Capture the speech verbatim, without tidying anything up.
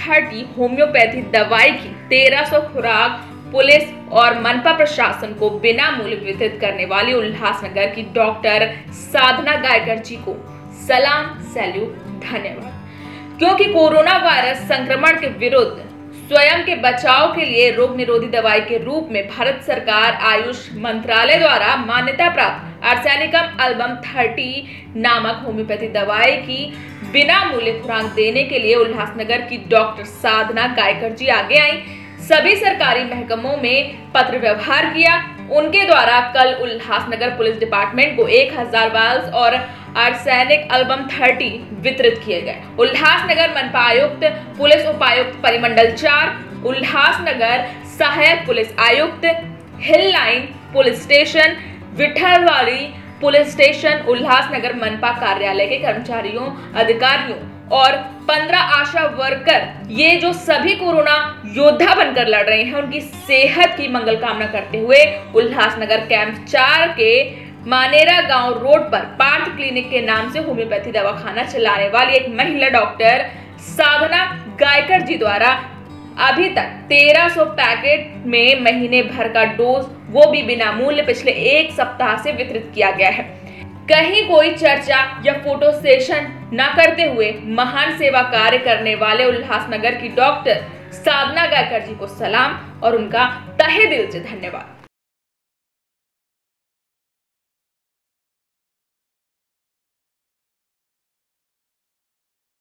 तीस होम्योपैथी दवाई की तेरह सौ खुराक पुलिस और मनपा प्रशासन को बिना मूल्य वितरित करने वाली उल्लासनगर की डॉक्टर साधना गायकर जी को सलाम, सैल्यूट, धन्यवाद। क्योंकि कोरोना वायरस संक्रमण के विरुद्ध स्वयं के बचाव के लिए रोग निरोधी दवाई के रूप में भारत सरकार आयुष मंत्रालय द्वारा मान्यता प्राप्त आर्सेनिकम एल्बम तीस नामक होम्योपैथी दवाई की बिना मूल्य खुराक देने के लिए उल्लासनगर की डॉक्टर साधना गायकर जी आगे आई। सभी सरकारी महकमों में पत्र व्यवहार किया। उनके द्वारा कल उल्लासनगर पुलिस डिपार्टमेंट को एक हजार वाल्स और आर्सेनिक एल्बम तीस वितरित किए गए। उल्लासनगर मनपा आयुक्त, पुलिस उपायुक्त परिमंडल चार, उल्लासनगर सहायक पुलिस आयुक्त, hill line police station, Vithalwadi police station, Ulhasnagar मनपा कार्यालय के कर्मचारियों, अधिकारियों और पंद्रह आशा वर्कर, ये जो सभी कोरोना योद्धा बनकर लड़ रहे हैं, उनकी सेहत की मंगल कामना करते हुए उल्लासनगर कैंप चार के मानेरा गांव रोड पर पार्थ क्लिनिक के नाम से होम्योपैथी दवाखाना चलाने वाली एक महिला डॉक्टर साधना गायकर जी द्वारा अभी तक तेरह सौ पैकेट में महीने भर का डोज, वो भी बिना मूल्य, पिछले एक सप्ताह से वितरित किया गया है। कहीं कोई चर्चा या फोटो सेशन न करते हुए महान सेवा कार्य करने वाले उल्लासनगर की डॉक्टर साधना गायकर जी को सलाम और उनका तहे दिल से धन्यवाद।